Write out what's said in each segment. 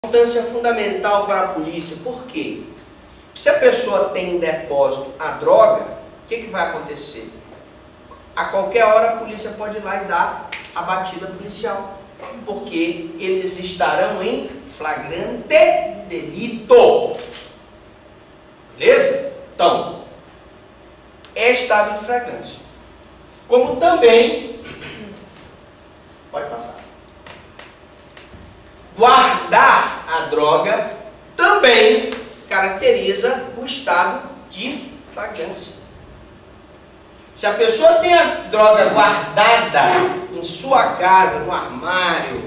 Importância fundamental para a polícia. Por quê? Se a pessoa tem em depósito a droga, o que vai acontecer? A qualquer hora a polícia pode ir lá e dar a batida policial, porque eles estarão em flagrante delito. Beleza? Então, é estado de flagrância. Como também, pode passar, guardar a droga também caracteriza o estado de flagrância. Se a pessoa tem a droga guardada em sua casa, no armário,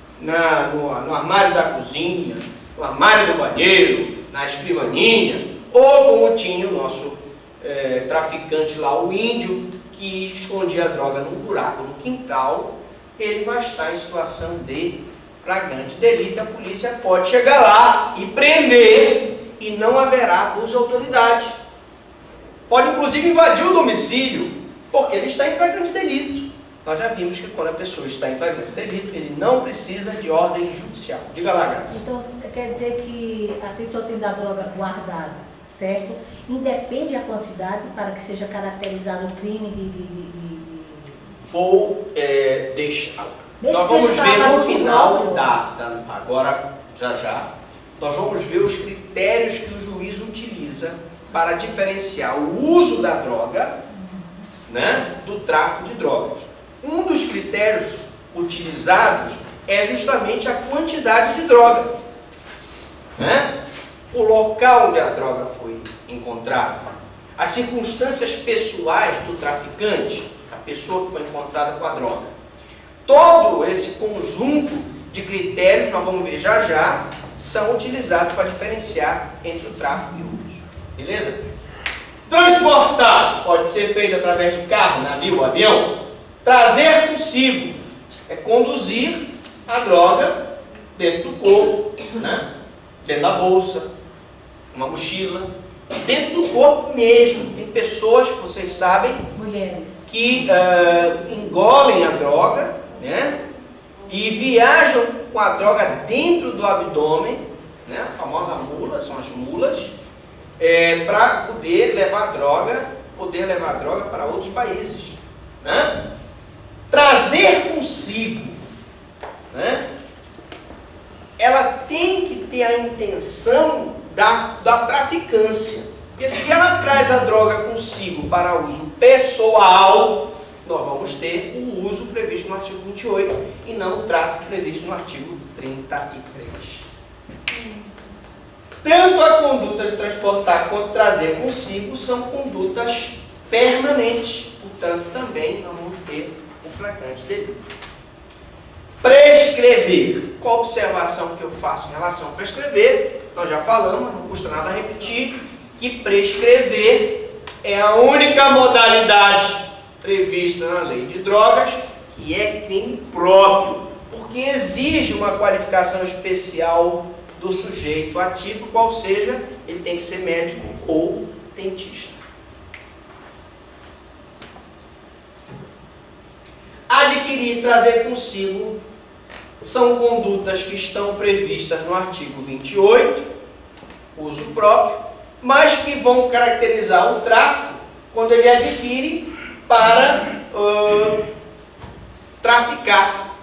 no armário da cozinha, no armário do banheiro, na escrivaninha, ou como tinha o nosso traficante lá, o índio, que escondia a droga num buraco no quintal, ele vai estar em situação de flagrante delito. A polícia pode chegar lá e prender e não haverá abuso de autoridade. Pode inclusive invadir o domicílio, porque ele está em flagrante delito. Nós já vimos que quando a pessoa está em flagrante delito, ele não precisa de ordem judicial. Diga lá, Graça. Então, quer dizer que a pessoa tem da droga guardada, certo? Independe a quantidade para que seja caracterizado o crime Vou deixar. Nós vamos ver no final agora, já, nós vamos ver os critérios que o juiz utiliza para diferenciar o uso da droga, né, do tráfico de drogas. Um dos critérios utilizados é justamente a quantidade de droga, né? O local onde a droga foi encontrada, as circunstâncias pessoais do traficante, a pessoa que foi encontrada com a droga. Todo esse conjunto de critérios, nós vamos ver já, são utilizados para diferenciar entre o tráfico e o uso. Beleza? Transportar pode ser feito através de carro, navio, avião. Trazer consigo é conduzir a droga dentro do corpo, né? Dentro da bolsa, uma mochila, dentro do corpo mesmo. Tem pessoas, que vocês sabem, mulheres, que engolem a droga, né? E viajam com a droga dentro do abdômen, né? A famosa mula, são as mulas, para poder levar a droga para outros países, né? Trazer consigo, né? Ela tem que ter a intenção da traficância, porque se ela traz a droga consigo para uso pessoal, nós vamos ter o uso previsto no artigo 28 e não o tráfico previsto no artigo 33. Tanto a conduta de transportar quanto trazer consigo são condutas permanentes, portanto também nós vamos ter o flagrante delito. Prescrever. Qual a observação que eu faço em relação a prescrever? Nós já falamos, não custa nada repetir, que prescrever é a única modalidade prevista na lei de drogas que é crime próprio, porque exige uma qualificação especial do sujeito atípico, qual seja, ele tem que ser médico ou dentista. Adquirir e trazer consigo são condutas que estão previstas no artigo 28, uso próprio, mas que vão caracterizar o tráfico quando ele adquire para traficar.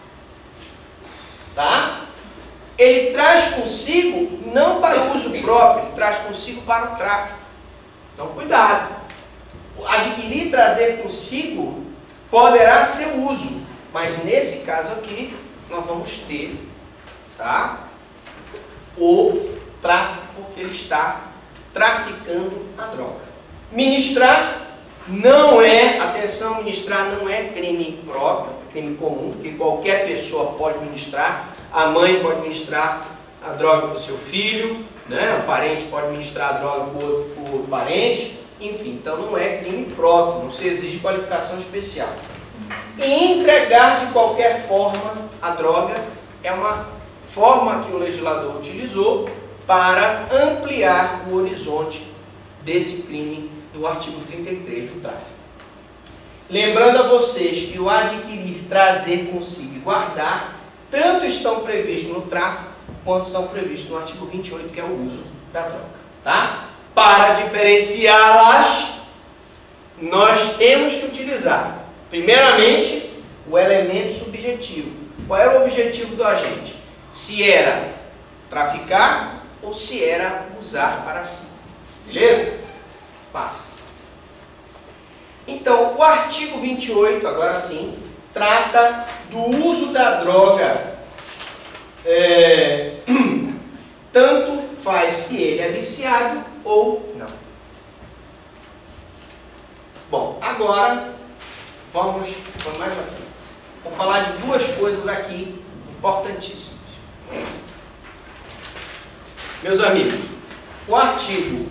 Tá? Ele traz consigo não para o uso próprio, ele traz consigo para o tráfico. Então, cuidado. Adquirir e trazer consigo poderá ser uso, mas nesse caso aqui nós vamos ter, tá, o tráfico, porque ele está traficando a droga. Ministrar não é, atenção, ministrar não é crime próprio, é crime comum, porque qualquer pessoa pode ministrar. A mãe pode ministrar a droga para o seu filho, né? O parente pode ministrar a droga para o outro parente, enfim, então não é crime próprio, não se exige qualificação especial. E entregar de qualquer forma a droga é uma forma que o legislador utilizou para ampliar o horizonte desse crime do artigo 33 do tráfico. Lembrando a vocês que o adquirir, trazer consigo e guardar tanto estão previstos no tráfico quanto estão previstos no artigo 28, que é o uso da droga. Tá? Para diferenciá-las, nós temos que utilizar, primeiramente, o elemento subjetivo. Qual era o objetivo do agente? Se era traficar ou se era usar para si. Beleza? Passa. Então, o artigo 28, agora sim, trata do uso da droga. Tanto faz se ele é viciado ou não. Bom, agora vamos mais para frente. Vou falar de duas coisas aqui importantíssimas. Meus amigos, o artigo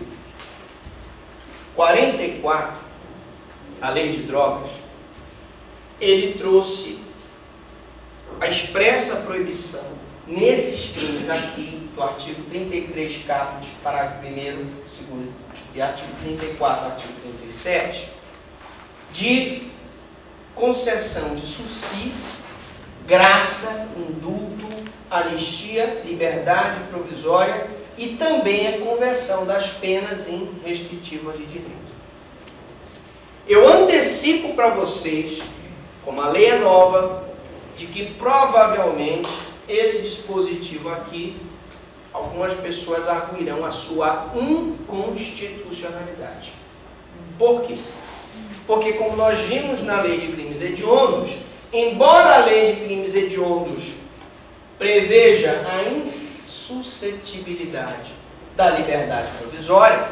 44, a Lei de Drogas, ele trouxe a expressa proibição nesses crimes aqui do artigo 33 caput, parágrafo 1º, 2º, e artigo 34, artigo 37, de concessão de subsídio, graça, indulto, anistia, liberdade provisória e também a conversão das penas em restritivas de direito. Eu antecipo para vocês, como a lei é nova, de que provavelmente esse dispositivo aqui, algumas pessoas arguirão a sua inconstitucionalidade. Por quê? Porque, como nós vimos na lei de crimes hediondos, embora a lei de crimes hediondos preveja a insuscetibilidade da liberdade provisória,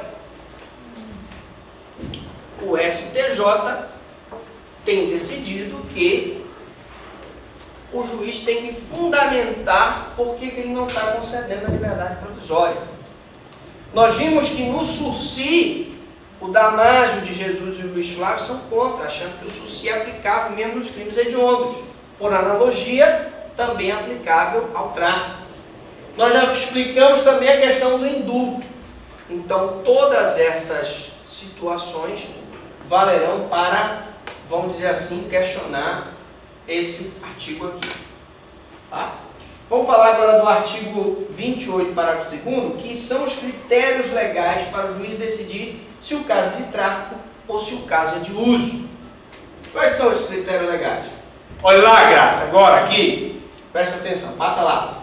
o STJ tem decidido que o juiz tem que fundamentar por que ele não está concedendo a liberdade provisória. Nós vimos que no Sursi, o Damásio de Jesus e o Luiz Flávio são contra, achando que o Sursi é aplicável mesmo nos crimes hediondos. Por analogia, também aplicável ao tráfico. Nós já explicamos também a questão do indulto. Então, todas essas situações valerão para, vamos dizer assim, questionar esse artigo aqui. Tá? Vamos falar agora do artigo 28, parágrafo 2º, que são os critérios legais para o juiz decidir se o caso é de tráfico ou se o caso é de uso. Quais são os critérios legais? Olha lá, Graça, agora aqui. Presta atenção, passa lá.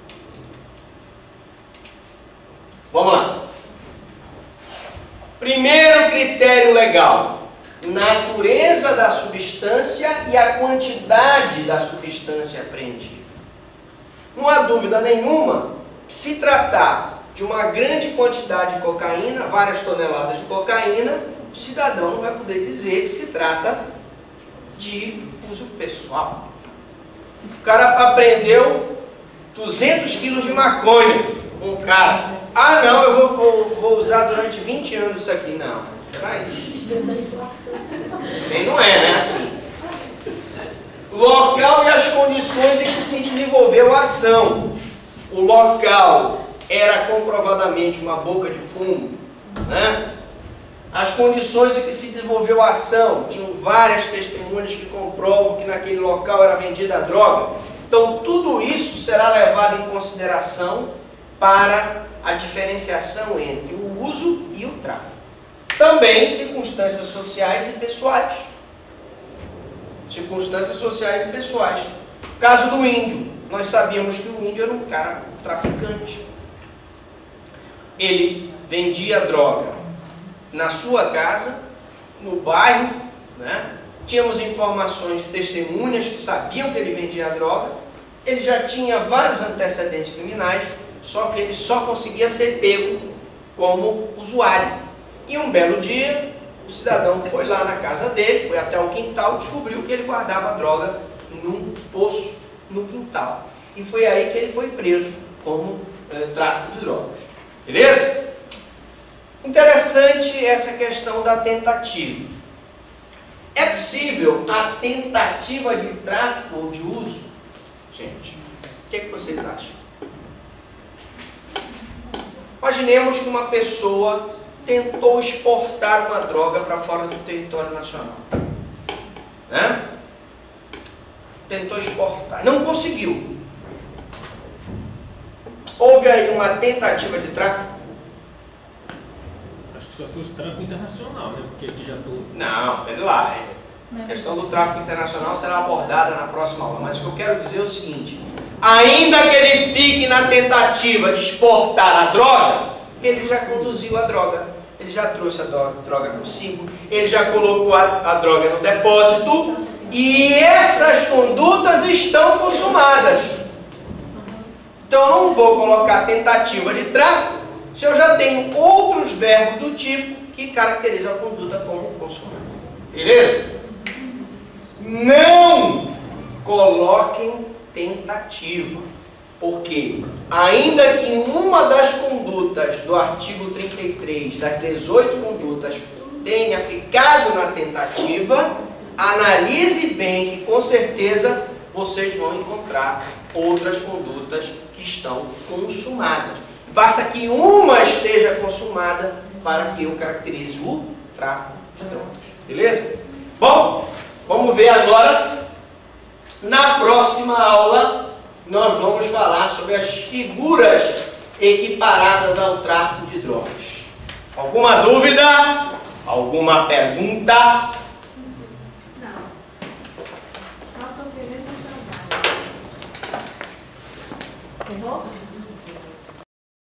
Vamos lá. Primeiro critério legal: natureza da substância e a quantidade da substância apreendida. Não há dúvida nenhuma que, se tratar de uma grande quantidade de cocaína, várias toneladas de cocaína, o cidadão não vai poder dizer que se trata de uso pessoal. O cara apreendeu 200 quilos de maconha. Um cara, não, eu vou usar durante 20 anos isso aqui. Não, nem não é, né? Assim. Local e as condições em que se desenvolveu a ação. O local era comprovadamente uma boca de fumo, né? As condições em que se desenvolveu a ação, tinham várias testemunhas que comprovam que naquele local era vendida a droga. Então, tudo isso será levado em consideração para a diferenciação entre o uso e o tráfico. Também circunstâncias sociais e pessoais. Circunstâncias sociais e pessoais. No caso do índio, nós sabíamos que o índio era um cara traficante. Ele vendia droga na sua casa, no bairro, né? Tínhamos informações de testemunhas que sabiam que ele vendia droga. Ele já tinha vários antecedentes criminais, só que ele só conseguia ser pego como usuário. E um belo dia, o cidadão foi lá na casa dele, foi até o quintal, descobriu que ele guardava droga num poço no quintal. E foi aí que ele foi preso como tráfico de drogas. Beleza? Interessante essa questão da tentativa. É possível a tentativa de tráfico ou de uso? Gente, o que vocês acham? Imaginemos que uma pessoa tentou exportar uma droga para fora do território nacional. Né? Tentou exportar, não conseguiu. houve aí uma tentativa de tráfico? Acho que só se fosse tráfico internacional, né? Porque aqui já estou... Não, pera lá. A questão do tráfico internacional será abordada na próxima aula. Mas o que eu quero dizer é o seguinte: ainda que ele fique na tentativa de exportar a droga, ele já conduziu a droga. Ele já trouxe a droga consigo. Ele já colocou a droga no depósito. E essas condutas estão consumadas. Então eu não vou colocar tentativa de tráfico se eu já tenho outros verbos do tipo que caracterizam a conduta como consumada. Beleza? Não coloquem tentativa, porque ainda que uma das condutas do artigo 33, das 18 condutas, tenha ficado na tentativa, analise bem que com certeza vocês vão encontrar outras condutas que estão consumadas. Basta que uma esteja consumada para que eu caracterize o tráfico de drogas. Beleza? Bom, vamos ver agora. Na próxima aula, nós vamos falar sobre as figuras equiparadas ao tráfico de drogas. Alguma dúvida? Alguma pergunta? Não. Só estou querendo trabalho. Encerrou?